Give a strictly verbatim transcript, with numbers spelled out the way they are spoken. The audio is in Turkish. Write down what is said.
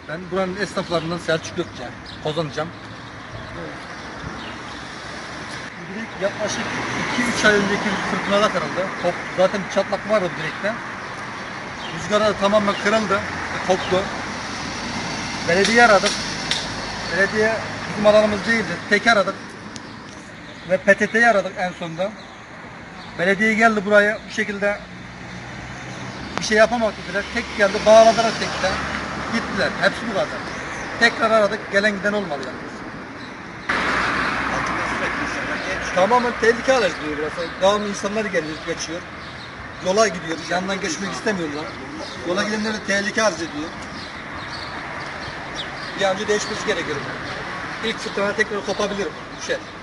Ben buranın esnaflarından Selçuk Gökçe, Kozanacağım. Bu direk yaklaşık iki üç ay önceki bir fırtınada kırıldı. Top, zaten bir çatlak vardı bu direkte. Rüzgarda tamamen kırıldı, koptu. Belediye aradık. Belediye bizim alanımız değildi. Tek aradık. Ve P T T'yi aradık en sonunda. Belediye geldi buraya bu şekilde bir şey yapamadık dediler. Tek geldi, bağladılar tekten. Gittiler. Hepsi bu kadar. Tekrar aradık. Gelen giden olmadı yani. Tamamen tehlike aracı diyor burası. Devamlı insanlar geliyor, geçiyor. Yola gidiyoruz. Yandan geçmek istemiyorlar. Yola gidenler de tehlike arz ediyor. Bir an önce değişmesi gerekiyor. İlk fırtına tekrar kopabilir bu şey.